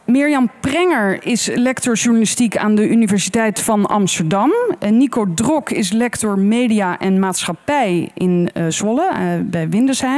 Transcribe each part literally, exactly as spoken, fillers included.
Mirjam Prenger is lector journalistiek aan de Universiteit van Amsterdam. En Nico Drok is lector media en maatschappij in uh, Zwolle, uh, bij Windesheim.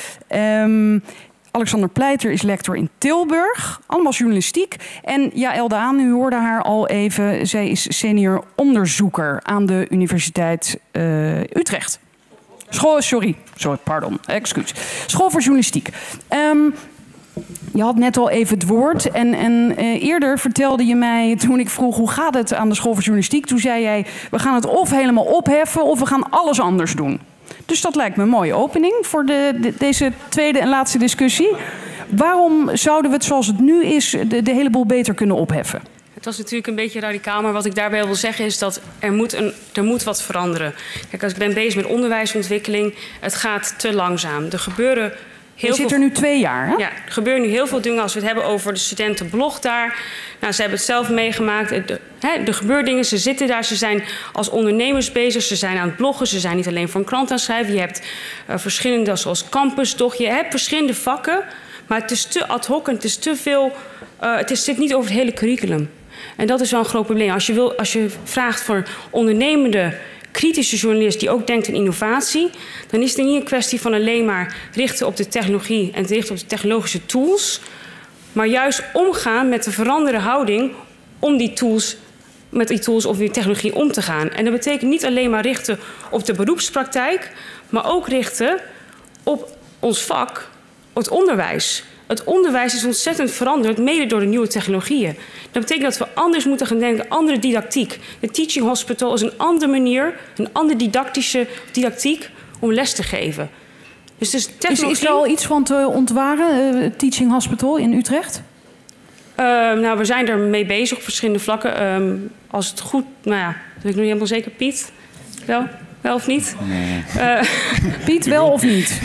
Um, Alexander Pleiter is lector in Tilburg, allemaal journalistiek. En Jaël de Haan, u hoorde haar al even, zij is senior onderzoeker aan de Universiteit uh, Utrecht. School, sorry, sorry, pardon, excuus. School voor journalistiek. Um, je had net al even het woord en, en uh, eerder vertelde je mij, toen ik vroeg hoe gaat het aan de School voor Journalistiek, toen zei jij, we gaan het of helemaal opheffen of we gaan alles anders doen. Dus dat lijkt me een mooie opening voor de, de, deze tweede en laatste discussie. Waarom zouden we het zoals het nu is de, de hele boel beter kunnen opheffen? Het was natuurlijk een beetje radicaal, maar wat ik daarbij wil zeggen is dat er moet, een, er moet wat veranderen. Kijk, als ik ben bezig met onderwijsontwikkeling, het gaat te langzaam. Er gebeuren heel Je zit er nu twee jaar, hè? Ja, er gebeuren nu heel veel dingen als we het hebben over de studentenblog daar. Nou, ze hebben het zelf meegemaakt. Er, hè, er gebeuren dingen, ze zitten daar, ze zijn als ondernemers bezig, ze zijn aan het bloggen, ze zijn niet alleen voor een krant aan het schrijven. Je hebt uh, verschillende, zoals campus, toch? Je hebt verschillende vakken, maar het is te ad hoc en het is te veel, uh, het is, zit niet over het hele curriculum. En dat is wel een groot probleem. Als je, wil, als je vraagt voor ondernemende, kritische journalist die ook denkt aan innovatie, dan is het niet een kwestie van alleen maar richten op de technologie en richten op de technologische tools, maar juist omgaan met de veranderde houding om die tools, met die tools of die technologie om te gaan. En dat betekent niet alleen maar richten op de beroepspraktijk, maar ook richten op ons vak, het onderwijs. Het onderwijs is ontzettend veranderd, mede door de nieuwe technologieën. Dat betekent dat we anders moeten gaan denken, andere didactiek. De Teaching Hospital is een andere manier, een andere didactische didactiek om les te geven. Dus, dus technologie... is, is er al iets van te ontwaren, uh, Teaching Hospital in Utrecht? Uh, nou, we zijn er mee bezig op verschillende vlakken. Um, als het goed, nou ja, dat weet ik nog niet helemaal zeker. Piet, wel? Wel of niet? Nee. Uh, Piet, wel of niet?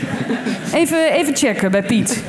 Even, even checken bij Piet.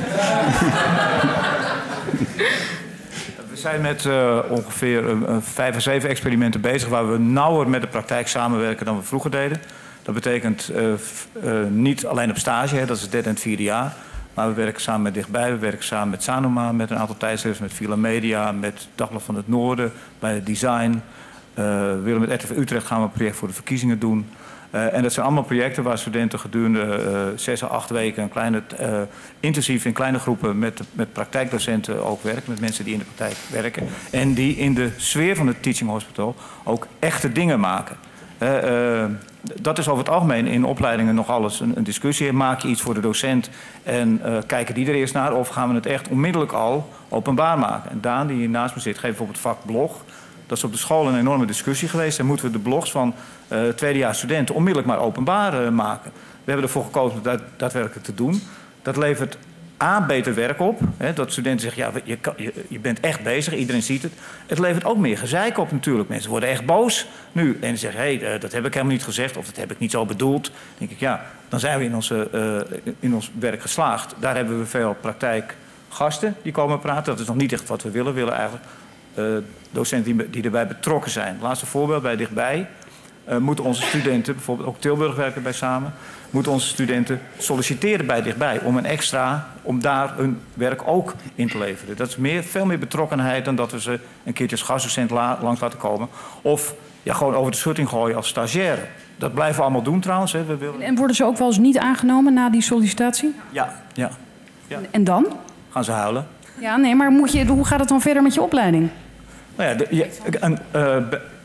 We zijn met uh, ongeveer uh, vijf of zeven experimenten bezig waar we nauwer met de praktijk samenwerken dan we vroeger deden. Dat betekent uh, uh, niet alleen op stage, hè, dat is het derde en het vierde jaar. Maar we werken samen met Dichtbij, we werken samen met Sanoma, met een aantal tijdschriften, met Villa Media, met Dagblad van het Noorden, bij het design. Uh, we willen met R T V Utrecht gaan we een project voor de verkiezingen doen. Uh, en dat zijn allemaal projecten waar studenten gedurende uh, zes à acht weken een kleine, uh, intensief in kleine groepen met, met praktijkdocenten ook werken, met mensen die in de praktijk werken. En die in de sfeer van het Teaching Hospital ook echte dingen maken. Uh, uh, dat is over het algemeen in opleidingen nog alles een, een discussie. Maak je iets voor de docent en uh, kijken die er eerst naar of gaan we het echt onmiddellijk al openbaar maken. En Daan, die hier naast me zit, geeft bijvoorbeeld het vak blog. Dat is op de school een enorme discussie geweest. En moeten we de blogs van uh, tweedejaars studenten onmiddellijk maar openbaar uh, maken. We hebben ervoor gekozen om dat daadwerkelijk te doen. Dat levert A, beter werk op. Hè, dat studenten zeggen, ja, je, kan, je, je bent echt bezig, iedereen ziet het. Het levert ook meer gezeik op natuurlijk. Mensen worden echt boos nu. En zeggen, hé, hey, uh, dat heb ik helemaal niet gezegd. Of dat heb ik niet zo bedoeld. Dan denk ik, ja, dan zijn we in, onze, uh, in ons werk geslaagd. Daar hebben we veel praktijkgasten die komen praten. Dat is nog niet echt wat we willen. We willen eigenlijk... Uh, docenten die, die erbij betrokken zijn. Laatste voorbeeld, bij Dichtbij uh, moeten onze studenten, bijvoorbeeld ook Tilburg werken bij samen, moeten onze studenten solliciteren bij Dichtbij om een extra, om daar hun werk ook in te leveren. Dat is meer, veel meer betrokkenheid dan dat we ze een keertje als gastdocent la, langs laten komen. Of ja, gewoon over de schutting gooien als stagiaire. Dat blijven we allemaal doen trouwens. Hè. We willen... En worden ze ook wel eens niet aangenomen na die sollicitatie? Ja, ja. ja. En dan? Gaan ze huilen. Ja, nee, maar moet je, hoe gaat het dan verder met je opleiding? Nou ja, de, je, een, uh,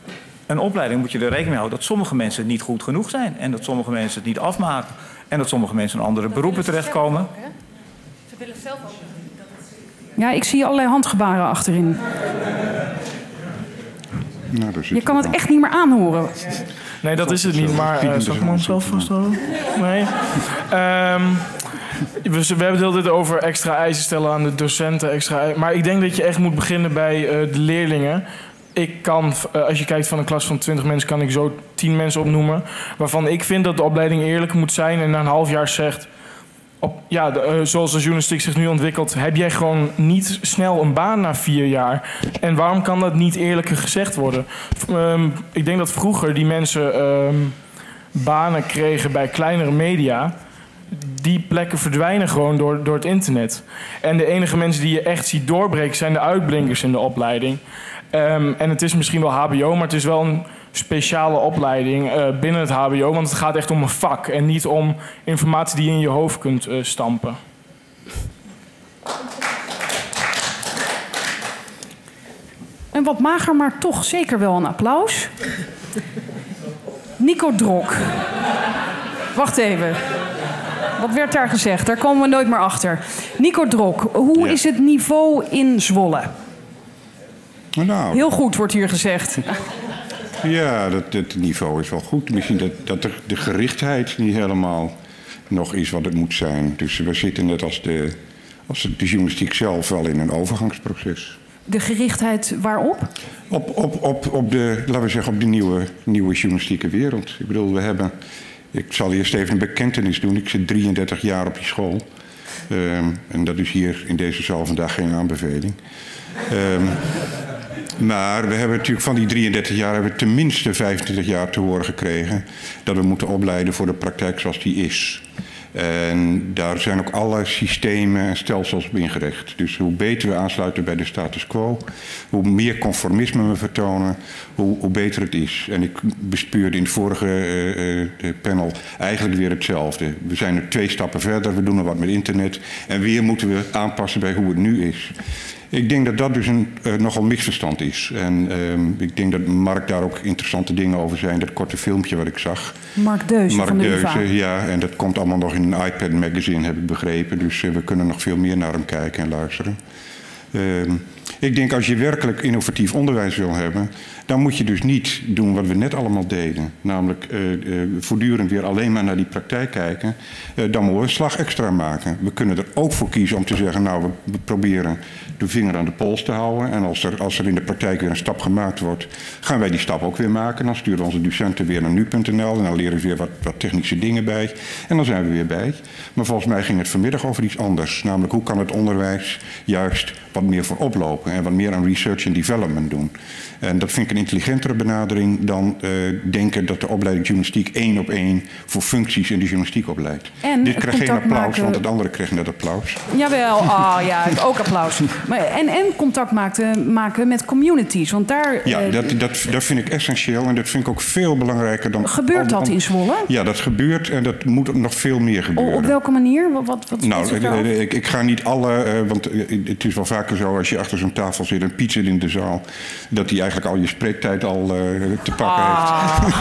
een opleiding moet je er rekening mee houden dat sommige mensen niet goed genoeg zijn. En dat sommige mensen het niet afmaken. En dat sommige mensen in andere beroepen terechtkomen. Ze willen zelf ook. Ja, ik zie allerlei handgebaren achterin. Nou, je kan het echt niet meer aanhoren. Nee, dat is het niet. Maar uh, zal ik hem zelf vasthouden? Nee. Um, We, we hebben het hele tijd over extra eisen stellen aan de docenten. Extra eisen. Maar ik denk dat je echt moet beginnen bij uh, de leerlingen. Ik kan, uh, als je kijkt van een klas van twintig mensen, kan ik zo tien mensen opnoemen. Waarvan ik vind dat de opleiding eerlijk moet zijn en na een half jaar zegt... Op, ja, de, uh, zoals de journalistiek zich nu ontwikkelt, heb jij gewoon niet snel een baan na vier jaar. En waarom kan dat niet eerlijker gezegd worden? Um, ik denk dat vroeger die mensen um, banen kregen bij kleinere media... die plekken verdwijnen gewoon door, door het internet. En de enige mensen die je echt ziet doorbreken zijn de uitblinkers in de opleiding. Um, en het is misschien wel H B O, maar het is wel een speciale opleiding uh, binnen het H B O. Want het gaat echt om een vak en niet om informatie die je in je hoofd kunt uh, stampen. En wat mager, maar toch zeker wel een applaus. Nico Drok. Wacht even. Wat werd daar gezegd? Daar komen we nooit meer achter. Nico Drok, hoe ja. is het niveau in Zwolle? Nou, heel goed, wordt hier gezegd. Ja, dat, het niveau is wel goed. Misschien dat, dat de, de gerichtheid niet helemaal nog is wat het moet zijn. Dus we zitten net als de, als de journalistiek zelf wel in een overgangsproces. De gerichtheid waarop? Op, op, op, op de, laten we zeggen, op de nieuwe, nieuwe journalistieke wereld. Ik bedoel, we hebben... Ik zal eerst even een bekentenis doen. Ik zit drieëndertig jaar op die school. Um, en dat is hier in deze zaal vandaag geen aanbeveling. Um, maar we hebben natuurlijk van die drieëndertig jaar... hebben we tenminste vijfentwintig jaar te horen gekregen... dat we moeten opleiden voor de praktijk zoals die is. En daar zijn ook alle systemen en stelsels op ingericht. Dus hoe beter we aansluiten bij de status quo... hoe meer conformisme we vertonen, hoe, hoe beter het is. En ik bespeurde in het vorige uh, uh, panel eigenlijk weer hetzelfde. We zijn er twee stappen verder, we doen er wat met internet... en weer moeten we aanpassen bij hoe het nu is. Ik denk dat dat dus een uh, nogal misverstand is. En uh, ik denk dat Mark daar ook interessante dingen over zijn. Dat korte filmpje wat ik zag. Mark Deuze Mark van de U Deuze, vA. ja. En dat komt allemaal nog in een iPad magazine, heb ik begrepen. Dus uh, we kunnen nog veel meer naar hem kijken en luisteren. Uh, ik denk als je werkelijk innovatief onderwijs wil hebben... dan moet je dus niet doen wat we net allemaal deden. Namelijk uh, uh, voortdurend weer alleen maar naar die praktijk kijken. Uh, dan moeten we een slag extra maken. We kunnen er ook voor kiezen om te zeggen... nou, we, we proberen de vinger aan de pols te houden. En als er, als er in de praktijk weer een stap gemaakt wordt... gaan wij die stap ook weer maken. Dan sturen onze docenten weer naar nu punt n l... en dan leren ze weer wat, wat technische dingen bij. En dan zijn we weer bij. Maar volgens mij ging het vanmiddag over iets anders. Namelijk, hoe kan het onderwijs juist wat meer voorop lopen... en wat meer aan research en development doen. En dat vind ik een intelligentere benadering dan uh, denken dat de opleiding journalistiek één op één voor functies in de journalistiek opleidt. En dit krijgt geen applaus, maken... want het andere kreeg net applaus. Jawel, oh, ja, ook applaus. Maar, en, en contact maken, maken met communities, want daar... Ja, uh, dat, dat, dat vind ik essentieel en dat vind ik ook veel belangrijker dan... Gebeurt dat in Zwolle? Ja, dat gebeurt en dat moet nog veel meer gebeuren. Op welke manier? Wat, wat, wat nou, ik, ik, ik ga niet alle, uh, want het is wel vaker zo als je achter zo'n tafel zit en Piet zit in de zaal, dat hij eigenlijk al je spreektijd al uh, te pakken ah. heeft.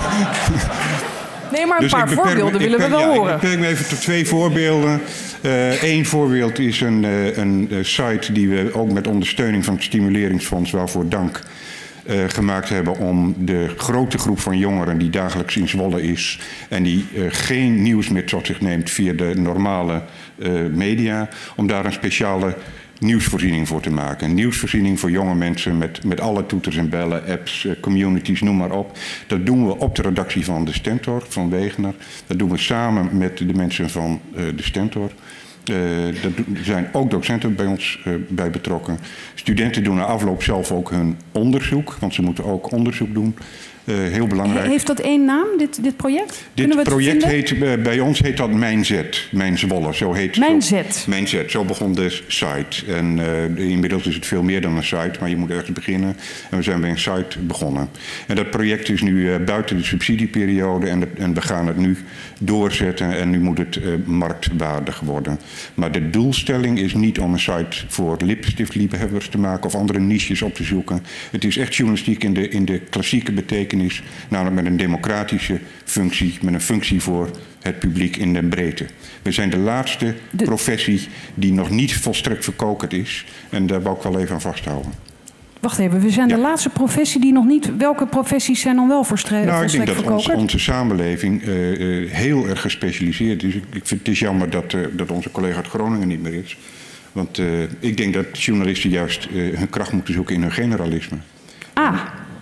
Nee, maar een dus paar beperk, voorbeelden willen beperk, we wel ja, horen. Ik beperk me even tot twee voorbeelden. Eén uh, voorbeeld is een, uh, een uh, site die we ook met ondersteuning van het Stimuleringsfonds, waarvoor dank, uh, gemaakt hebben om de grote groep van jongeren die dagelijks in Zwolle is en die uh, geen nieuws meer tot zich neemt via de normale uh, media, om daar een speciale nieuwsvoorziening voor te maken. Een nieuwsvoorziening voor jonge mensen met, met alle toeters en bellen, apps, uh, communities, noem maar op. Dat doen we op de redactie van de Stentor, van Wegener. Dat doen we samen met de mensen van uh, de Stentor. Uh, er zijn ook docenten bij ons uh, bij betrokken. Studenten doen na afloop zelf ook hun onderzoek, want ze moeten ook onderzoek doen. Uh, heel belangrijk. Heeft dat één naam, dit, dit project? Dit we project heet, uh, bij ons heet dat Mijn Zet, Mijn Zwolle. Zo heet, Mijn zo, Zet. Mijn Zet, zo begon de site. En uh, inmiddels is het veel meer dan een site, maar je moet ergens beginnen. En we zijn bij een site begonnen. En dat project is nu uh, buiten de subsidieperiode en, de, en we gaan het nu doorzetten. En nu moet het uh, marktwaardig worden. Maar de doelstelling is niet om een site voor lipstiftliefhebbers te maken of andere niches op te zoeken. Het is echt journalistiek in de, in de klassieke betekenis. Namelijk met een democratische functie, met een functie voor het publiek in de breedte. We zijn de laatste de... professie die nog niet volstrekt verkokerd is. En daar wou ik wel even aan vasthouden. Wacht even, we zijn ja. de laatste professie die nog niet... Welke professies zijn dan wel volstrekt verkokerd? Nou, ik denk dat ons, onze samenleving uh, uh, heel erg gespecialiseerd is. Ik vind het is jammer dat, uh, dat onze collega uit Groningen niet meer is. Want uh, ik denk dat journalisten juist uh, hun kracht moeten zoeken in hun generalisme. Ah.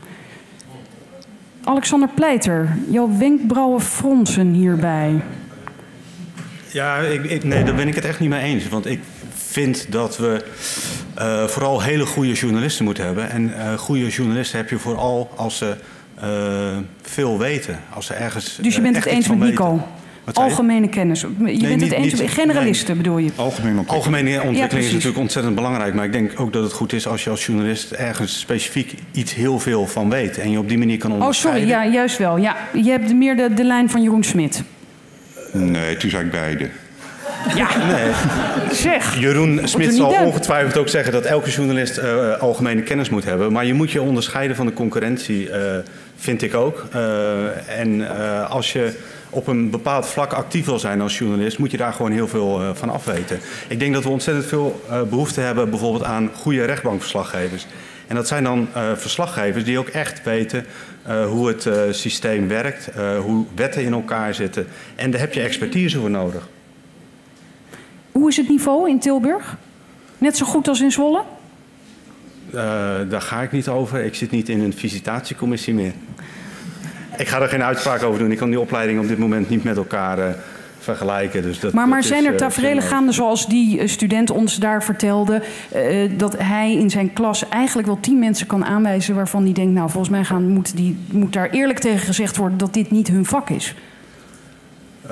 Alexander Pleiter, jouw wenkbrauwen fronsen hierbij. Ja, ik, ik, nee, daar ben ik het echt niet mee eens. Want ik vind dat we uh, vooral hele goede journalisten moeten hebben. En uh, goede journalisten heb je vooral als ze uh, veel weten. Als ze ergens, dus je bent uh, het eens met Nico? Weten. Algemene kennis. Je nee, bent niet, het eens op generalisten, nee. bedoel je? Algemene ontwikkeling, Algemene ontwikkeling ja, is natuurlijk ontzettend belangrijk. Maar ik denk ook dat het goed is als je als journalist ergens specifiek iets heel veel van weet. En je op die manier kan onderscheiden. Oh, sorry, ja, juist wel. Ja, je hebt meer de, de lijn van Jeroen Smit. Nee, toen zei ik beide. Ja, nee. Zeg. Jeroen Smit zal ongetwijfeld ook zeggen dat elke journalist uh, algemene kennis moet hebben. Maar je moet je onderscheiden van de concurrentie, uh, vind ik ook. Uh, en uh, als je op een bepaald vlak actief wil zijn als journalist, moet je daar gewoon heel veel uh, van afweten. Ik denk dat we ontzettend veel uh, behoefte hebben bijvoorbeeld aan goede rechtbankverslaggevers. En dat zijn dan uh, verslaggevers die ook echt weten uh, hoe het uh, systeem werkt, uh, hoe wetten in elkaar zitten. En daar heb je expertise voor nodig. Hoe is het niveau in Tilburg? Net zo goed als in Zwolle? Uh, daar ga ik niet over. Ik zit niet in een visitatiecommissie meer. Ik ga er geen uitspraak over doen. Ik kan die opleiding op dit moment niet met elkaar uh, vergelijken. Dus dat, maar maar dat zijn er uh, taferelen gaande zoals die student ons daar vertelde... Uh, dat hij in zijn klas eigenlijk wel tien mensen kan aanwijzen... waarvan hij denkt, nou volgens mij gaan, moet, die, moet daar eerlijk tegen gezegd worden... dat dit niet hun vak is? Uh,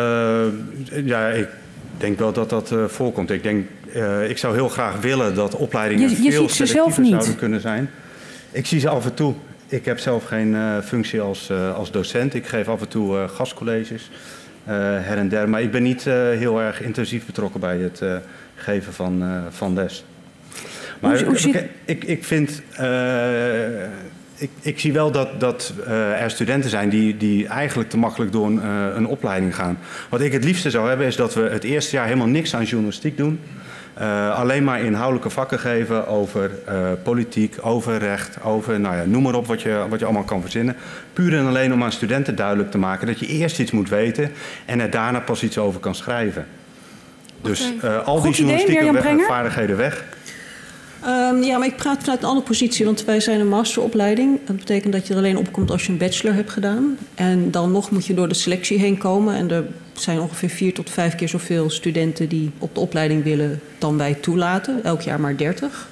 ja, ik denk wel dat dat uh, voorkomt. Ik, denk, uh, ik zou heel graag willen dat opleidingen je, je veel selectiever zouden niet. kunnen zijn. Ik zie ze af en toe. Ik heb zelf geen uh, functie als, uh, als docent. Ik geef af en toe uh, gastcolleges, uh, her en der. Maar ik ben niet uh, heel erg intensief betrokken bij het uh, geven van, uh, van les. Maar hoe, hoe ik, ik, ik vind... Uh, ik, ik zie wel dat, dat uh, er studenten zijn die, die eigenlijk te makkelijk door een, uh, een opleiding gaan. Wat ik het liefste zou hebben is dat we het eerste jaar helemaal niks aan journalistiek doen. Uh, alleen maar inhoudelijke vakken geven over uh, politiek, over recht, over, nou ja, noem maar op wat je, wat je allemaal kan verzinnen. Puur en alleen om aan studenten duidelijk te maken dat je eerst iets moet weten en er daarna pas iets over kan schrijven. Dus uh, al die journalistieke vaardigheden weg. Um, ja, maar ik praat vanuit een andere positie, want wij zijn een masteropleiding. Dat betekent dat je er alleen opkomt als je een bachelor hebt gedaan. En dan nog moet je door de selectie heen komen. En er zijn ongeveer vier tot vijf keer zoveel studenten die op de opleiding willen dan wij toelaten. Elk jaar maar dertig.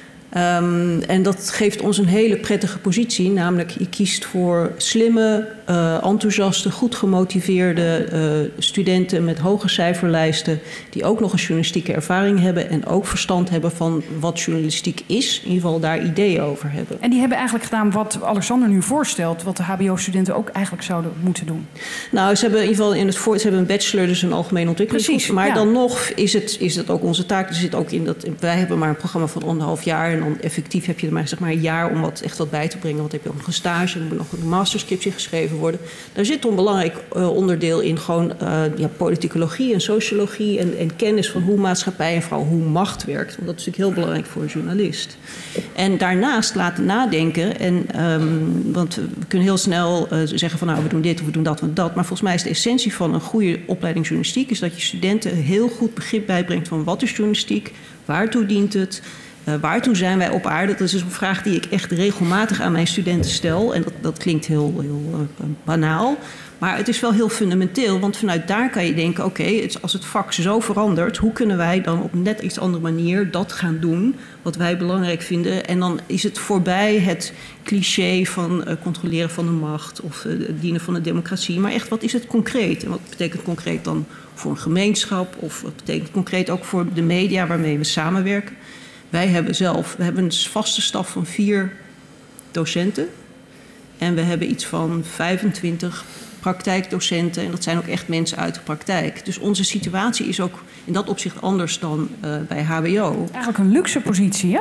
Um, en dat geeft ons een hele prettige positie. Namelijk, je kiest voor slimme, uh, enthousiaste, goed gemotiveerde uh, studenten met hoge cijferlijsten. Die ook nog een journalistieke ervaring hebben. En ook verstand hebben van wat journalistiek is. In ieder geval daar ideeën over hebben. En die hebben eigenlijk gedaan wat Alexander nu voorstelt. Wat de H B O-studenten ook eigenlijk zouden moeten doen. Nou, ze hebben in ieder geval in het voor, ze hebben een bachelor, dus een algemene ontwikkeling. Precies, maar ja. dan nog is het, is het ook onze taak. Er zit ook in dat, wij hebben maar een programma van anderhalf jaar. En dan effectief heb je er maar, zeg maar een jaar om wat, echt wat bij te brengen. Want heb je ook nog een stage, er moet nog een masterscriptie geschreven worden. Daar zit een belangrijk uh, onderdeel in, gewoon uh, ja, politicologie en sociologie en, en kennis van hoe maatschappij en vooral hoe macht werkt. Want dat is natuurlijk heel belangrijk voor een journalist. En daarnaast laten nadenken. En, um, want we kunnen heel snel uh, zeggen van nou we doen dit of we doen dat of dat. Maar volgens mij is de essentie van een goede opleiding journalistiek is dat je studenten heel goed begrip bijbrengt van wat is journalistiek, waartoe dient het. Uh, waartoe zijn wij op aarde? Dat is dus een vraag die ik echt regelmatig aan mijn studenten stel. En dat, dat klinkt heel, heel uh, banaal. Maar het is wel heel fundamenteel. Want vanuit daar kan je denken, oké, okay, als het vak zo verandert, hoe kunnen wij dan op net iets andere manier dat gaan doen wat wij belangrijk vinden? En dan is het voorbij het cliché van uh, controleren van de macht of uh, het dienen van de democratie. Maar echt, wat is het concreet? En wat betekent concreet dan voor een gemeenschap? Of wat betekent concreet ook voor de media waarmee we samenwerken? Wij hebben zelf we hebben een vaste staf van vier docenten. En we hebben iets van vijfentwintig praktijkdocenten. En dat zijn ook echt mensen uit de praktijk. Dus onze situatie is ook in dat opzicht anders dan uh, bij H B O. Eigenlijk een luxe positie, hè?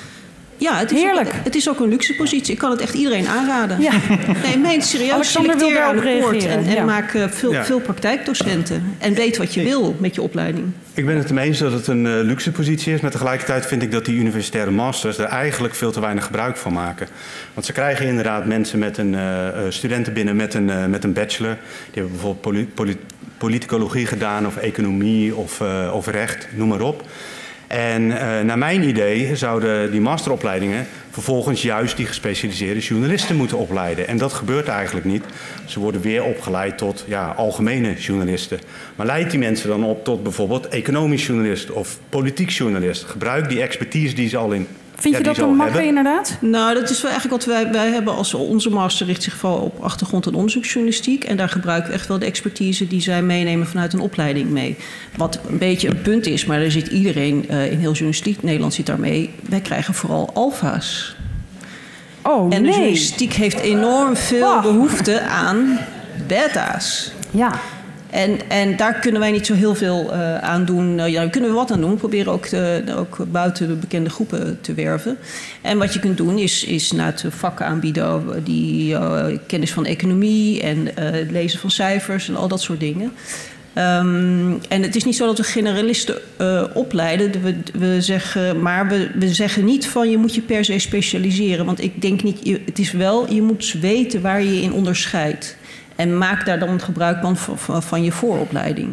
Ja, het is, Heerlijk. Ook, het is ook een luxe positie. Ik kan het echt iedereen aanraden. Ja. Nee, meen serieus. Alexander wil selecteer aan de poort en, en ja. maak uh, veel, Ja. veel praktijkdocenten. En weet wat je wil met je opleiding. Ik ben het ermee eens dat het een uh, luxe positie is. Maar tegelijkertijd vind ik dat die universitaire masters er eigenlijk veel te weinig gebruik van maken. Want ze krijgen inderdaad mensen met een uh, studenten binnen met een, uh, met een bachelor. Die hebben bijvoorbeeld poli poli politicologie gedaan of economie of, uh, of recht, noem maar op. En uh, naar mijn idee zouden die masteropleidingen vervolgens juist die gespecialiseerde journalisten moeten opleiden. En dat gebeurt eigenlijk niet. Ze worden weer opgeleid tot ja, algemene journalisten. Maar leid die mensen dan op tot bijvoorbeeld economisch journalist of politiek journalist. Gebruik die expertise die ze al in Vind je ja, dat een makke inderdaad? Nou, dat is wel eigenlijk wat wij, wij hebben als onze master richt zich vooral op achtergrond- en onderzoeksjournalistiek. En daar gebruiken we echt wel de expertise die zij meenemen vanuit een opleiding mee. Wat een beetje een punt is, maar daar zit iedereen uh, in heel journalistiek Nederland zit daarmee. Wij krijgen vooral alfa's. Oh, en de nee. journalistiek heeft enorm veel oh. behoefte aan beta's. Ja. En, en daar kunnen wij niet zo heel veel uh, aan doen. Uh, ja, daar kunnen we wat aan doen. We proberen ook, te, ook buiten de bekende groepen te werven. En wat je kunt doen is, is naar het vakken aanbieden die uh, kennis van economie en uh, het lezen van cijfers en al dat soort dingen. Um, en het is niet zo dat we generalisten uh, opleiden. We, we zeggen, maar we, we zeggen niet van je moet je per se specialiseren. Want ik denk niet, je, het is wel, je moet weten waar je je in onderscheidt. En maak daar dan gebruik van, van, van je vooropleiding.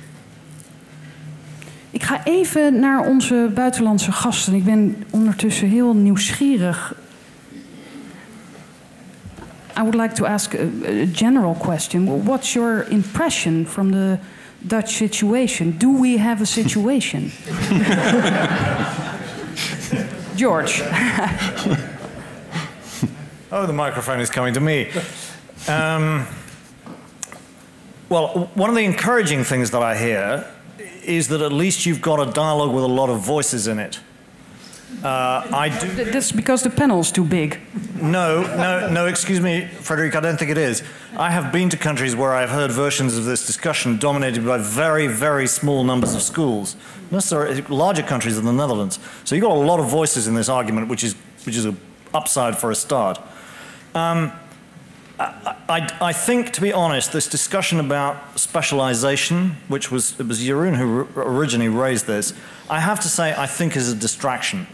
Ik ga even naar onze buitenlandse gasten. Ik ben ondertussen heel nieuwsgierig. I would like to ask a, a general question. What's your impression from the Dutch situation? Do we have a situation? George. Oh, the microphone is coming to me. Um, well, one of the encouraging things that I hear is that at least you've got a dialogue with a lot of voices in it. Uh, I do. That's because the panel's too big. No, no, no, excuse me, Frederick, I don't think it is. I have been to countries where I've heard versions of this discussion dominated by very, very small numbers of schools. Necessarily larger countries than the Netherlands. So you've got a lot of voices in this argument, which is, which is an upside for a start. Um, I, I, I think, to be honest, this discussion about specialization, which was, it was Jeroen who originally raised this, I have to say I think is a distraction.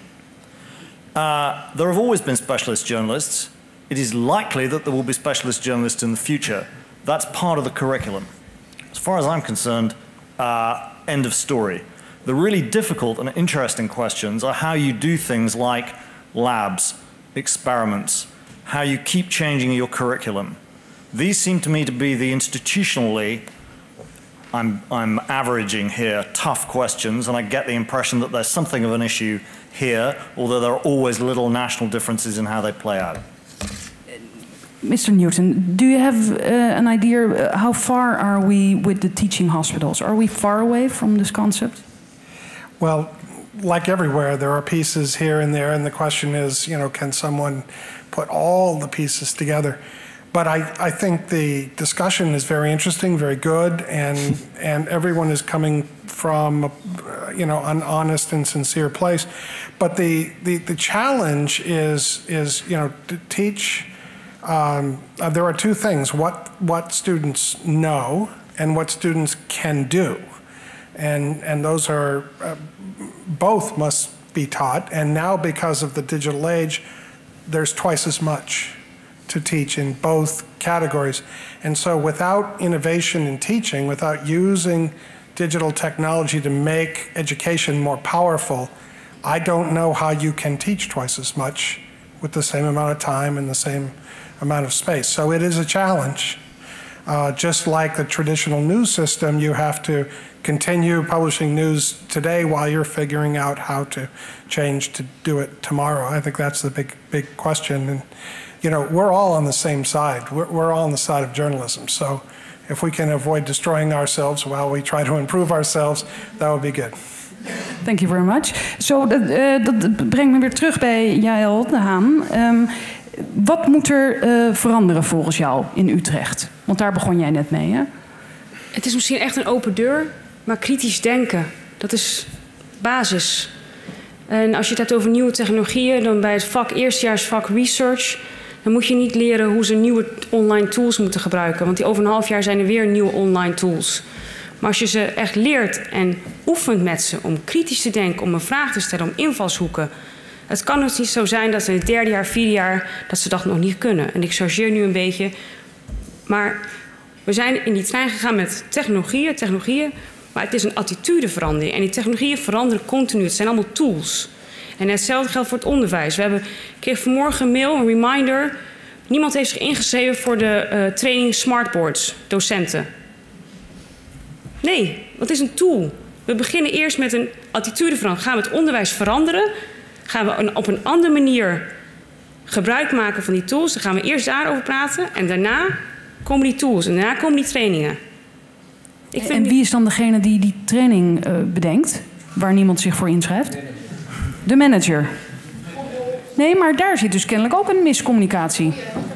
Uh, there have always been specialist journalists. It is likely that there will be specialist journalists in the future. That's part of the curriculum. As far as I'm concerned, uh, end of story. The really difficult and interesting questions are how you do things like labs, experiments, how you keep changing your curriculum. These seem to me to be the institutionally, I'm, I'm averaging here, tough questions, and I get the impression that there's something of an issue here, although there are always little national differences in how they play out. Mister Newton, do you have uh, an idea uh, how far are we with the teaching hospitals? Are we far away from this concept? Well, like everywhere, there are pieces here and there, and the question is, you know, can someone put all the pieces together? But I, I think the discussion is very interesting, very good, and and everyone is coming from, a, you know, an honest and sincere place. But the the, the challenge is is you know to teach. Um, uh, there are two things: what what students know and what students can do, and and those are uh, both must be taught. And now, because of the digital age, there's twice as much to teach in both categories. And so without innovation in teaching, without using digital technology to make education more powerful, I don't know how you can teach twice as much with the same amount of time and the same amount of space. So it is a challenge. Uh, just like the traditional news system, you have to continue publishing news today while you're figuring out how to change to do it tomorrow. I think that's the big, big question. And, you know, we're all on the same side. We're, we're all on the side of journalism. So if we can avoid destroying ourselves while we try to improve ourselves, that would be good. Thank you very much. Zo, dat, uh, dat brengt me weer terug bij Jaël de Haan. Um, wat moet er uh, veranderen volgens jou in Utrecht? Want daar begon jij net mee, hè? Het is misschien echt een open deur, maar kritisch denken, dat is basis. En als je het hebt over nieuwe technologieën, dan bij het vak eerstejaarsvak research, dan moet je niet leren hoe ze nieuwe online tools moeten gebruiken. Want die over een half jaar zijn er weer nieuwe online tools. Maar als je ze echt leert en oefent met ze om kritisch te denken, om een vraag te stellen, om invalshoeken. Het kan dus niet zo zijn dat ze in het derde jaar, vierde jaar, dat ze dat nog niet kunnen. En ik chargeer nu een beetje. Maar we zijn in die trein gegaan met technologieën, technologieën. Maar het is een attitudeverandering. En die technologieën veranderen continu. Het zijn allemaal tools. En hetzelfde geldt voor het onderwijs. We hebben, ik kreeg vanmorgen een mail, een reminder. Niemand heeft zich ingeschreven voor de uh, training smartboards, docenten. Nee, wat is een tool? We beginnen eerst met een attitudeverandering. Gaan we het onderwijs veranderen? gaan we een, op een andere manier gebruik maken van die tools. Dan gaan we eerst daarover praten en daarna komen die tools en daarna komen die trainingen. Ik vind en wie is dan degene die die training uh, bedenkt, waar niemand zich voor inschrijft? De manager. Nee, maar daar zit dus kennelijk ook een miscommunicatie.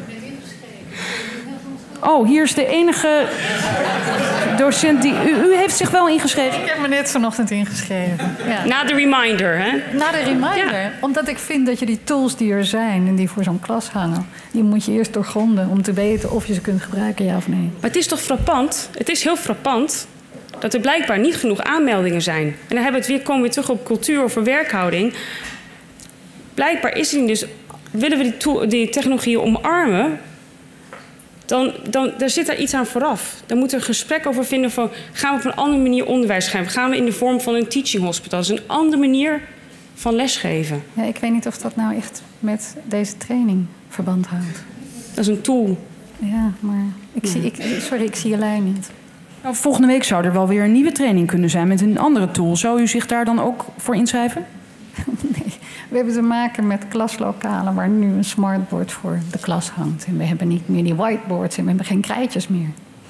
Oh, hier is de enige docent die... U, u heeft zich wel ingeschreven? Ik heb me net vanochtend ingeschreven. Ja. Na de reminder, hè? Na de reminder. Ja. Omdat ik vind dat je die tools die er zijn en die voor zo'n klas hangen, die moet je eerst doorgronden om te weten of je ze kunt gebruiken, ja of nee. Maar het is toch frappant, het is heel frappant, dat er blijkbaar niet genoeg aanmeldingen zijn. En dan hebben we het weer, komen we weer terug op cultuur of werkhouding. Blijkbaar is er dus, willen we die, tool, die technologieën omarmen, dan, dan daar zit daar iets aan vooraf. Dan moet er een gesprek over vinden van, gaan we op een andere manier onderwijs geven? Gaan we in de vorm van een teaching hospital? Dat is een andere manier van lesgeven. Ja, ik weet niet of dat nou echt met deze training verband houdt. Dat is een tool. Ja, maar ik zie, ik, sorry, ik zie je lijn niet. Nou, volgende week zou er wel weer een nieuwe training kunnen zijn met een andere tool. Zou u zich daar dan ook voor inschrijven? Nee, we hebben te maken met klaslokalen waar nu een smartboard voor de klas hangt. En we hebben niet meer die whiteboards en we hebben geen krijtjes meer.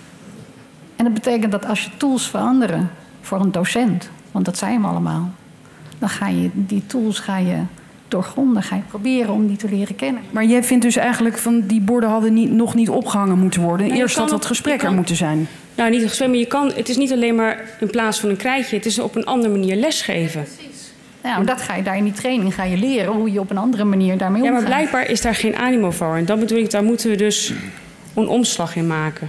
En dat betekent dat als je tools veranderen voor een docent, want dat zijn we allemaal, dan ga je die tools ga je doorgronden, ga je proberen om die te leren kennen. Maar jij vindt dus eigenlijk van die borden hadden niet, nog niet opgehangen moeten worden. Nou, Eerst had dat gesprek er moeten zijn. Nou, niet een gesprek, maar je kan, het is niet alleen maar in plaats van een krijtje, het is op een andere manier lesgeven. Precies. Nou, dat ga je daar in die training ga je leren hoe je op een andere manier daarmee omgaat. Ja, maar blijkbaar is daar geen animo voor. En dat bedoel ik, daar moeten we dus een omslag in maken.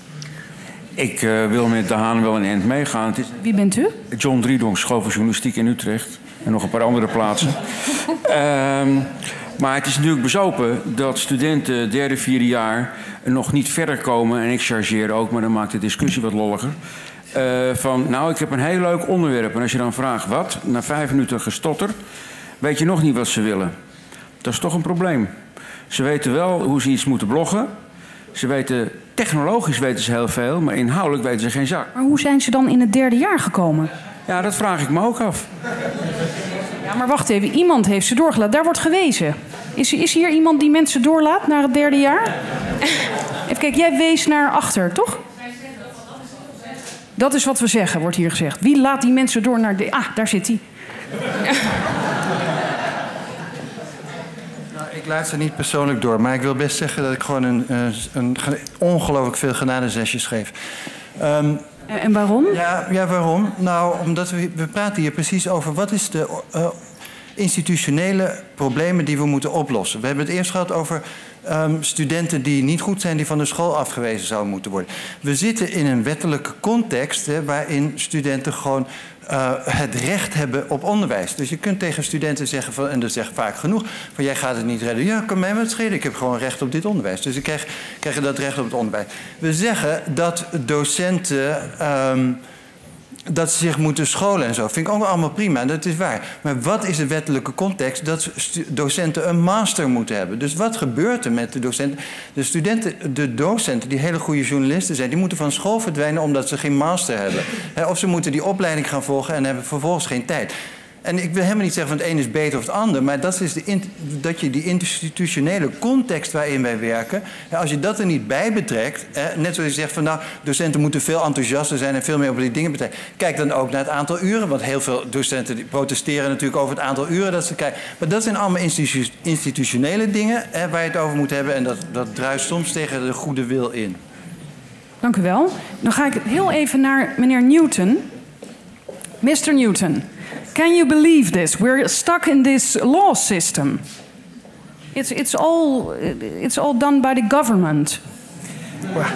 Ik uh, wil met De Haan wel een eind meegaan. Het is... Wie bent u? John Driedonk, School van Journalistiek in Utrecht. En nog een paar andere plaatsen. um, maar het is natuurlijk bezopen dat studenten derde, vierde jaar nog niet verder komen. En ik chargeer ook, maar dan maakt de discussie wat lolliger. Uh, van, nou, ik heb een heel leuk onderwerp. En als je dan vraagt wat, na vijf minuten gestotter, weet je nog niet wat ze willen. Dat is toch een probleem. Ze weten wel hoe ze iets moeten bloggen. Ze weten, technologisch weten ze heel veel, maar inhoudelijk weten ze geen zak. Maar hoe zijn ze dan in het derde jaar gekomen? Ja, dat vraag ik me ook af. Ja, maar wacht even, iemand heeft ze doorgelaten. Daar wordt gewezen. Is, is hier iemand die mensen doorlaat naar het derde jaar? Even kijken, jij wees naar achter, toch? Dat is wat we zeggen, wordt hier gezegd. Wie laat die mensen door naar de... Ah, daar zit hij. Nou, ik laat ze niet persoonlijk door. Maar ik wil best zeggen dat ik gewoon een, een, een ongelooflijk veel genadezesjes geef. Um, en waarom? Ja, ja, waarom? Nou, omdat we, we praten hier precies over wat is de uh, institutionele problemen die we moeten oplossen. We hebben het eerst gehad over um, studenten die niet goed zijn, die van de school afgewezen zouden moeten worden. We zitten in een wettelijke context hè, waarin studenten gewoon uh, het recht hebben op onderwijs. Dus je kunt tegen studenten zeggen, van, en dat is echt vaak genoeg, van jij gaat het niet redden. Ja, kan mij wat schelen, ik heb gewoon recht op dit onderwijs. Dus ik krijg, krijg dat recht op het onderwijs. We zeggen dat docenten Um, dat ze zich moeten scholen en zo. Vind ik ook allemaal prima, dat is waar. Maar wat is de wettelijke context dat docenten een master moeten hebben? Dus wat gebeurt er met de docenten? De studenten, de docenten die hele goede journalisten zijn, die moeten van school verdwijnen omdat ze geen master hebben. Of ze moeten die opleiding gaan volgen en hebben vervolgens geen tijd. En ik wil helemaal niet zeggen van het een is beter of het ander, maar dat is de, dat je die institutionele context waarin wij werken, als je dat er niet bij betrekt, net zoals je zegt van nou, docenten moeten veel enthousiaster zijn en veel meer op die dingen betrekken. Kijk dan ook naar het aantal uren, want heel veel docenten die protesteren natuurlijk over het aantal uren dat ze krijgen. Maar dat zijn allemaal institu institutionele dingen hè, waar je het over moet hebben en dat, dat druist soms tegen de goede wil in. Dank u wel. Dan ga ik heel even naar meneer Newton. mister Newton. Can you believe this? We're stuck in this law system. It's, it's, all, it's all done by the government. Well,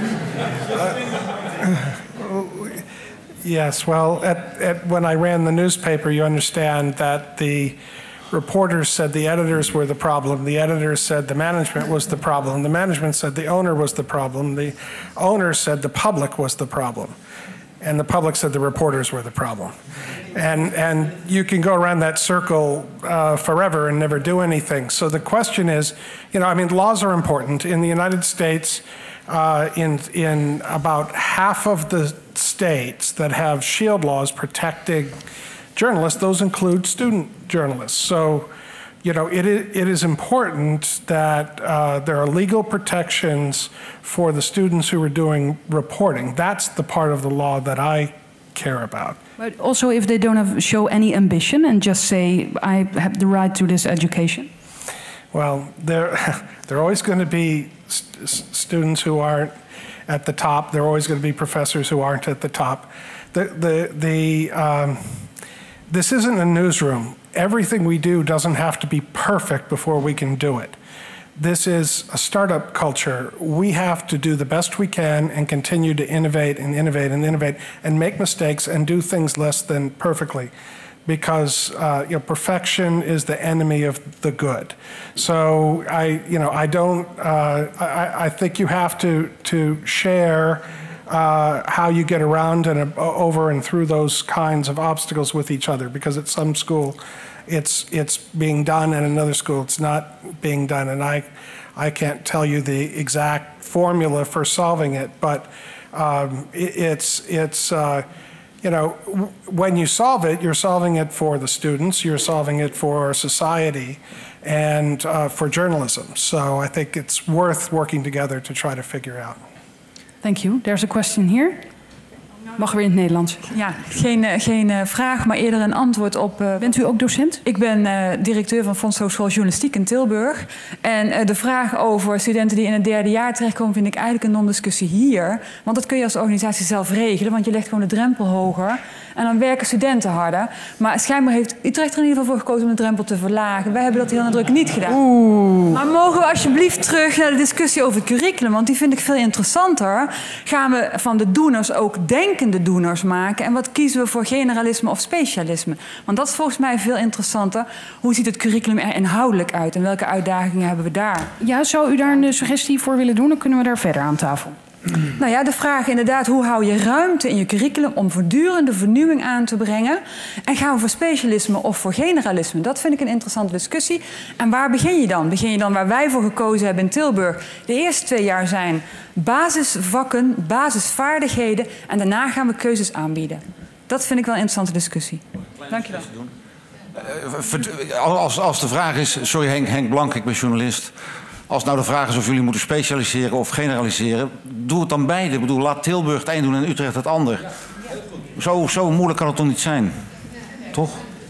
uh, yes, well, at, at, when I ran the newspaper, you understand that the reporters said the editors were the problem. The editors said the management was the problem. The management said the owner was the problem. The owner said the public was the problem. And the public said the reporters were the problem. And, and you can go around that circle uh, forever and never do anything. So the question is, you know, I mean, laws are important. In the United States, uh, in, in about half of the states that have shield laws protecting journalists, those include student journalists. So, you know, it is, it is important that uh, there are legal protections for the students who are doing reporting. That's the part of the law that I care about. But also if they don't have, show any ambition and just say, I have the right to this education? Well, there, there are always going to be st students who aren't at the top. There are always going to be professors who aren't at the top. The, the, the, um, this isn't a newsroom. Everything we do doesn't have to be perfect before we can do it. This is a startup culture. We have to do the best we can and continue to innovate and innovate and innovate and make mistakes and do things less than perfectly, because uh, you know, perfection is the enemy of the good. So I, you know, I don't. Uh, I, I think you have to to share uh, how you get around and uh, over and through those kinds of obstacles with each other, because at some school, it's it's being done, and another school it's not being done, and I I can't tell you the exact formula for solving it, but um, it, it's it's. Uh, You know, when you solve it, you're solving it for the students, you're solving it for society, and uh, for journalism. So I think it's worth working together to try to figure out. Thank you. There's a question here. Mag weer in het Nederlands. Ja, geen, geen uh, vraag, maar eerder een antwoord op... Uh, Bent u ook docent? Ik ben uh, directeur van Fonds Hogeschool Journalistiek in Tilburg. En uh, de vraag over studenten die in het derde jaar terechtkomen... vind ik eigenlijk een non-discussie hier. Want dat kun je als organisatie zelf regelen. Want je legt gewoon de drempel hoger. En dan werken studenten harder. Maar schijnbaar heeft Utrecht er in ieder geval voor gekozen om de drempel te verlagen. Wij hebben dat heel nadrukkelijk niet gedaan. Oeh. Maar mogen we alsjeblieft terug naar de discussie over het curriculum? Want die vind ik veel interessanter. Gaan we van de doeners ook denkende doeners maken? En wat kiezen we voor generalisme of specialisme? Want dat is volgens mij veel interessanter. Hoe ziet het curriculum er inhoudelijk uit? En welke uitdagingen hebben we daar? Ja, zou u daar een suggestie voor willen doen? Dan kunnen we daar verder aan tafel. Nou ja, de vraag inderdaad, hoe hou je ruimte in je curriculum om voortdurende vernieuwing aan te brengen? En gaan we voor specialisme of voor generalisme? Dat vind ik een interessante discussie. En waar begin je dan? Begin je dan waar wij voor gekozen hebben in Tilburg? De eerste twee jaar zijn basisvakken, basisvaardigheden en daarna gaan we keuzes aanbieden. Dat vind ik wel een interessante discussie. Dank je wel. Als, als de vraag is, sorry Henk, Henk Blank, ik ben journalist. Als nou de vraag is of jullie moeten specialiseren of generaliseren, doe het dan beide. Ik bedoel, laat Tilburg het een doen en Utrecht het ander. Zo, zo moeilijk kan het toch niet zijn? Toch?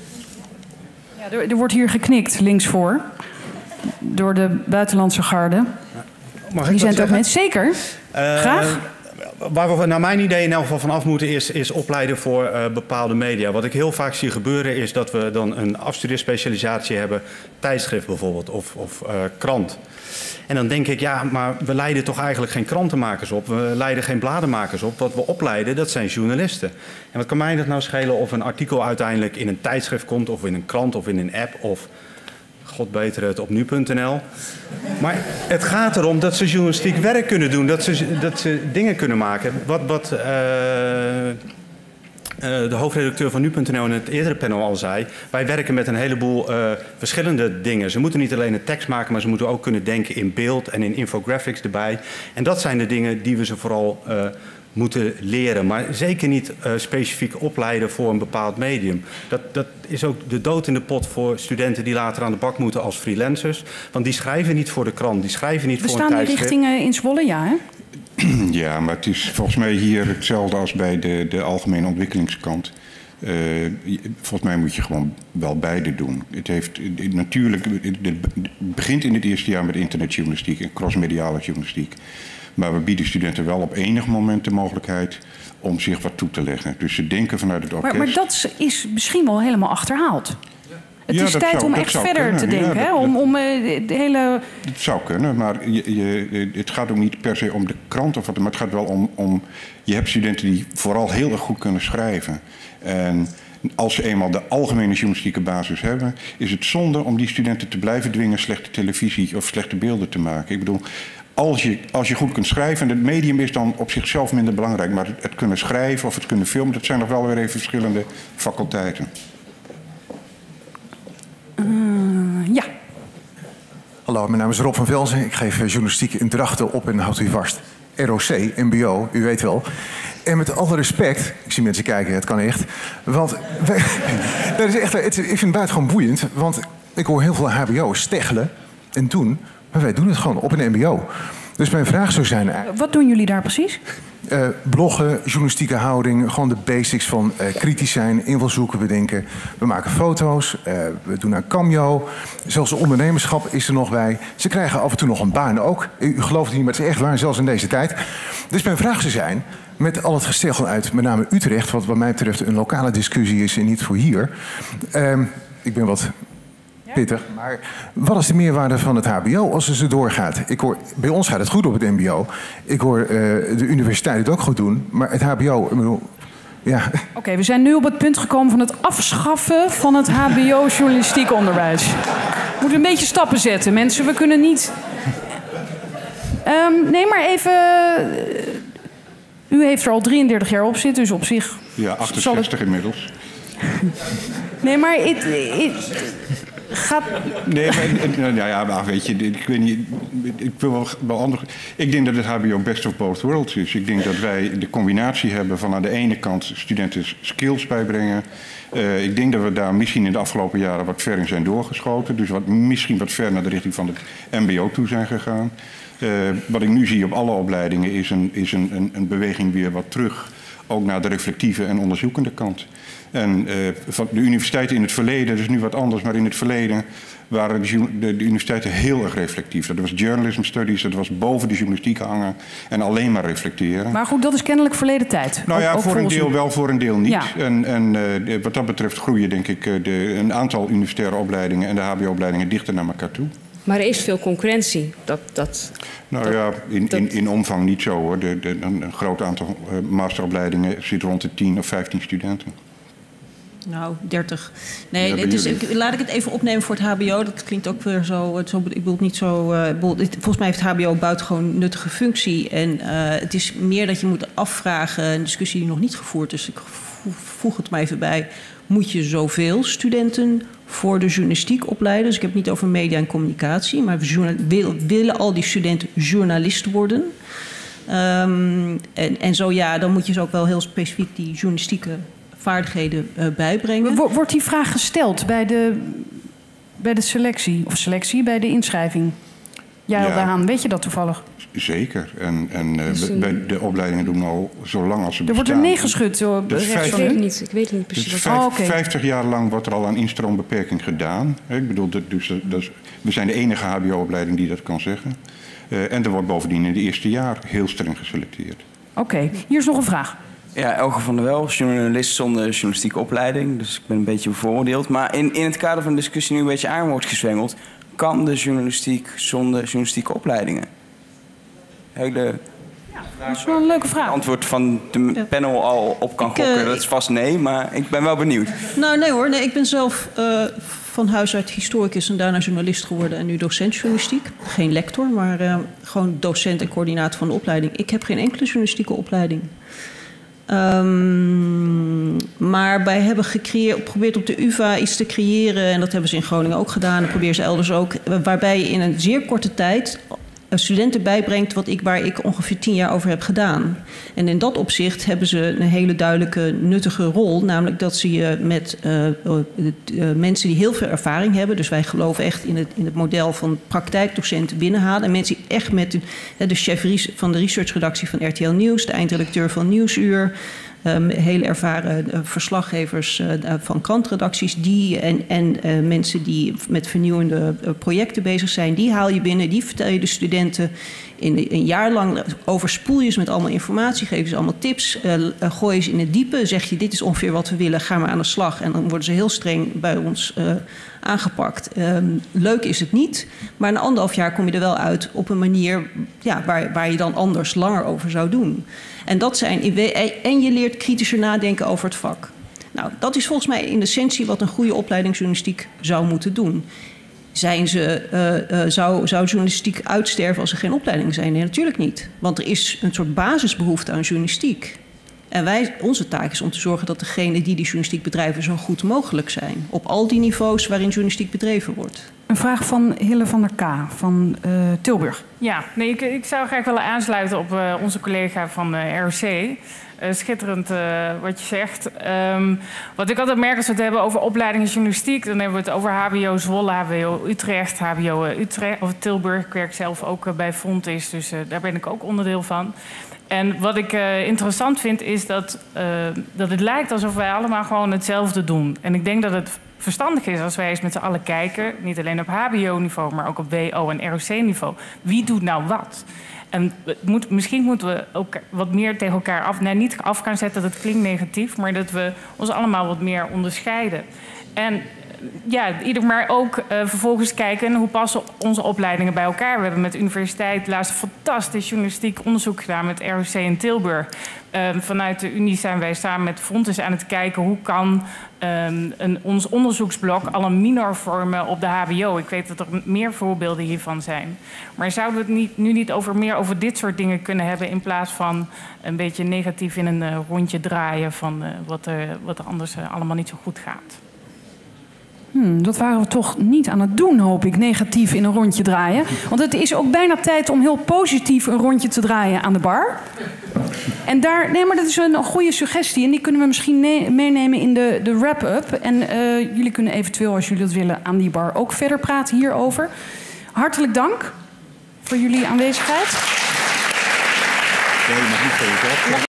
Ja, er, er wordt hier geknikt, linksvoor. Door de buitenlandse garde. Mag ik Die zijn dat het ook met. Zeker. Uh, Graag. Waar we naar mijn idee in elk geval van af moeten is, is opleiden voor uh, bepaalde media. Wat ik heel vaak zie gebeuren is dat we dan een afstudeerspecialisatie hebben. Tijdschrift bijvoorbeeld of, of uh, krant. En dan denk ik, ja, maar we leiden toch eigenlijk geen krantenmakers op. We leiden geen bladenmakers op. Wat we opleiden, dat zijn journalisten. En wat kan mij dat nou schelen of een artikel uiteindelijk in een tijdschrift komt, of in een krant, of in een app, of god beter het op nu punt n l. Maar het gaat erom dat ze journalistiek werk kunnen doen, dat ze, dat ze dingen kunnen maken. Wat, wat uh, uh, de hoofdredacteur van nu punt n l in het eerdere panel al zei, wij werken met een heleboel uh, verschillende dingen. Ze moeten niet alleen een tekst maken, maar ze moeten ook kunnen denken in beeld en in infographics erbij. En dat zijn de dingen die we ze vooral uh, moeten leren, maar zeker niet uh, specifiek opleiden voor een bepaald medium. Dat, dat is ook de dood in de pot voor studenten die later aan de bak moeten als freelancers. Want die schrijven niet voor de krant, die schrijven niet voor een tijdschrift. Bestaan die richtingen in Zwolle, ja hè? Ja, maar het is volgens mij hier hetzelfde als bij de, de algemene ontwikkelingskant. Uh, volgens mij moet je gewoon wel beide doen. Het heeft natuurlijk, het begint in het eerste jaar met internetjournalistiek en crossmediale journalistiek. Maar we bieden studenten wel op enig moment de mogelijkheid om zich wat toe te leggen. Dus ze denken vanuit het orkest. Maar, maar dat is misschien wel helemaal achterhaald. Het ja, is tijd zou, om echt verder kunnen. te denken. Ja, hè? dat, Om, om uh, de hele... Het zou kunnen, maar je, je, het gaat ook niet per se om de krant of wat, maar het gaat wel om, om... Je hebt studenten die vooral heel erg goed kunnen schrijven. En als ze eenmaal de algemene journalistieke basis hebben, is het zonde om die studenten te blijven dwingen slechte televisie of slechte beelden te maken. Ik bedoel, als je, als je goed kunt schrijven, en het medium is dan op zichzelf minder belangrijk, maar het, het kunnen schrijven of het kunnen filmen, dat zijn nog wel weer even verschillende faculteiten. Uh, ja. Hallo, mijn naam is Rob van Velzen. Ik geef journalistiek in Drachten op en houdt u vast. R O C, M B O, u weet wel. En met alle respect, ik zie mensen kijken, het kan echt. Want wij, dat is echt, het, ik vind het buitengewoon boeiend. Want ik hoor heel veel H B O'ers steggelen en doen. Maar wij doen het gewoon op een M B O. Dus mijn vraag zou zijn... Wat doen jullie daar precies? Uh, bloggen, journalistieke houding, gewoon de basics van uh, kritisch zijn, invalshoeken bedenken. We maken foto's, uh, we doen aan Cameo. Zelfs ondernemerschap is er nog bij. Ze krijgen af en toe nog een baan ook. U gelooft het niet, maar het is echt waar, zelfs in deze tijd. Dus mijn vraag zou zijn, met al het gesteggel uit met name Utrecht... wat wat mij betreft een lokale discussie is en niet voor hier. Uh, ik ben wat... pittig, maar wat is de meerwaarde van het H B O als het zo doorgaat? Ik hoor, bij ons gaat het goed op het M B O. Ik hoor uh, de universiteit het ook goed doen, maar het H B O, ik bedoel, ja. Oké, okay, we zijn nu op het punt gekomen van het afschaffen van het H B O-journalistiek onderwijs. We moeten een beetje stappen zetten, mensen. We kunnen niet... Um, nee, maar even... U heeft er al drieëndertig jaar op zitten, dus op zich... Ja, achtenzestig het... inmiddels. Nee, maar... It, it... Gaat... Nee, maar, nou ja, maar weet je, ik weet niet, ik wil wel, wel anders. Ik denk dat het H B O best of both worlds is. Ik denk dat wij de combinatie hebben van aan de ene kant studenten skills bijbrengen. Uh, ik denk dat we daar misschien in de afgelopen jaren wat ver in zijn doorgeschoten. Dus wat, misschien wat ver naar de richting van het M B O toe zijn gegaan. Uh, wat ik nu zie op alle opleidingen is een, is een, een, een beweging weer wat terug. Ook naar de reflectieve en onderzoekende kant. En uh, van de universiteiten in het verleden, dat is nu wat anders, maar in het verleden waren de, de, de universiteiten heel erg reflectief. Dat was journalism studies, dat was boven de journalistiek hangen en alleen maar reflecteren. Maar goed, dat is kennelijk verleden tijd. Nou ja, ook, ook voor een deel wel, voor een deel niet. Ja. En, en uh, wat dat betreft groeien denk ik de, een aantal universitaire opleidingen en de H B O-opleidingen dichter naar elkaar toe. Maar er is veel concurrentie. Dat, dat, nou dat, ja, in, dat... in, in omvang niet zo hoor. De, de, een, een groot aantal uh, masteropleidingen zit rond de tien of vijftien studenten. Nou, dertig. Nee, ja, dit is, ik, laat ik het even opnemen voor het H B O. Dat klinkt ook weer zo... zo ik bedoel niet zo... Uh, bedoel, dit, volgens mij heeft het H B O buitengewoon nuttige functie. En uh, het is meer dat je moet afvragen... een discussie die nog niet gevoerd is. Ik voeg het maar even bij. Moet je zoveel studenten voor de journalistiek opleiden? Dus ik heb het niet over media en communicatie. Maar wil, willen al die studenten journalist worden? Um, en, en zo ja, dan moet je ze ook wel heel specifiek die journalistieke... vaardigheden uh, bijbrengen. Wordt die vraag gesteld bij de, bij de selectie? Of selectie bij de inschrijving? Jij ja, al daaraan, weet je dat toevallig? Zeker. En, en uh, dus, bij de opleidingen doen al zo lang als ze er bestaan. wordt er nee geschud. Door dus vijf, ik weet het niet, ik weet het niet precies. Dus vijf, vijf, oh, okay. vijftig jaar lang wordt er al aan instroombeperking gedaan. Ik bedoel, dus, dus, we zijn de enige H B O-opleiding die dat kan zeggen. Uh, en er wordt bovendien in het eerste jaar heel streng geselecteerd. Oké, okay. Hier is nog een vraag. Ja, Elge van der Wel, journalist zonder journalistieke opleiding. Dus ik ben een beetje bevooroordeeld. Maar in, in het kader van de discussie nu een beetje aan wordt gezwengeld... kan de journalistiek zonder journalistieke opleidingen? Hele... Ja, dat is wel een leuke vraag. Het antwoord van de panel al op kan gokken. Uh, dat is vast nee, maar ik ben wel benieuwd. Nou, nee hoor. Nee, ik ben zelf uh, van huis uit historicus en daarna journalist geworden... en nu docent journalistiek. Geen lector, maar uh, gewoon docent en coördinator van de opleiding. Ik heb geen enkele journalistieke opleiding. Um, maar wij hebben gecreëerd, geprobeerd op de U vA iets te creëren... en dat hebben ze in Groningen ook gedaan, en proberen ze elders ook... waarbij je in een zeer korte tijd studenten bijbrengt... wat ik, waar ik ongeveer tien jaar over heb gedaan. En in dat opzicht hebben ze een hele duidelijke nuttige rol... namelijk dat ze je met uh, uh, uh, mensen die heel veel ervaring hebben... dus wij geloven echt in het, in het model van praktijkdocenten binnenhalen... en mensen die echt met de, de chef van de researchredactie van R T L Nieuws... de eindredacteur van Nieuwsuur... Um, hele ervaren uh, verslaggevers uh, van krantredacties... die en, en uh, mensen die met vernieuwende uh, projecten bezig zijn... die haal je binnen, die vertel je de studenten... in een jaar lang overspoel je ze met allemaal informatie... geef je ze allemaal tips, uh, uh, gooi je ze in het diepe... zeg je, dit is ongeveer wat we willen, ga maar aan de slag... en dan worden ze heel streng bij ons uh, aangepakt. Um, leuk is het niet, maar na anderhalf jaar kom je er wel uit... op een manier ja, waar, waar je dan anders langer over zou doen... En, dat zijn, en je leert kritischer nadenken over het vak. Nou, dat is volgens mij in essentie wat een goede opleiding journalistiek zou moeten doen. Zijn ze, uh, uh, zou, zou journalistiek uitsterven als er geen opleidingen zijn? Nee, natuurlijk niet. Want er is een soort basisbehoefte aan journalistiek. En wij, onze taak is om te zorgen dat degenen die die journalistiek bedrijven... zo goed mogelijk zijn. Op al die niveaus waarin journalistiek bedreven wordt. Een vraag van Hille van der K van uh, Tilburg. Ja, nee, ik, ik zou graag willen aansluiten op uh, onze collega van uh, R O C. Uh, schitterend uh, wat je zegt. Um, wat ik altijd merk als we het hebben over opleidingen journalistiek, dan hebben we het over H B O Zwolle, H B O Utrecht, H B O Utrecht of Tilburg. Ik werk zelf ook uh, bij Fontis, dus uh, daar ben ik ook onderdeel van. En wat ik uh, interessant vind is dat, uh, dat het lijkt alsof wij allemaal gewoon hetzelfde doen. En ik denk dat het verstandig is als wij eens met z'n allen kijken, niet alleen op H B O-niveau, maar ook op W O en R O C-niveau. Wie doet nou wat? En het moet, misschien moeten we ook wat meer tegen elkaar af, nee, niet af gaan zetten, dat klinkt negatief, maar dat we ons allemaal wat meer onderscheiden. En ja, ieder maar ook uh, vervolgens kijken hoe passen onze opleidingen bij elkaar. We hebben met de universiteit laatst een fantastisch journalistiek onderzoek gedaan met R O C in Tilburg. Uh, vanuit de Unie zijn wij samen met Fontis aan het kijken hoe kan um, een, ons onderzoeksblok al een minor vormen op de H B O. Ik weet dat er meer voorbeelden hiervan zijn. Maar zouden we het niet, nu niet over meer over dit soort dingen kunnen hebben in plaats van een beetje negatief in een uh, rondje draaien van uh, wat, er, wat er anders uh, allemaal niet zo goed gaat? Hmm, dat waren we toch niet aan het doen, hoop ik, negatief in een rondje draaien. Want het is ook bijna tijd om heel positief een rondje te draaien aan de bar. En daar, nee, maar dat is een goede suggestie en die kunnen we misschien meenemen in de, de wrap-up. En uh, jullie kunnen eventueel, als jullie dat willen, aan die bar ook verder praten hierover. Hartelijk dank voor jullie aanwezigheid. Nee, maar niet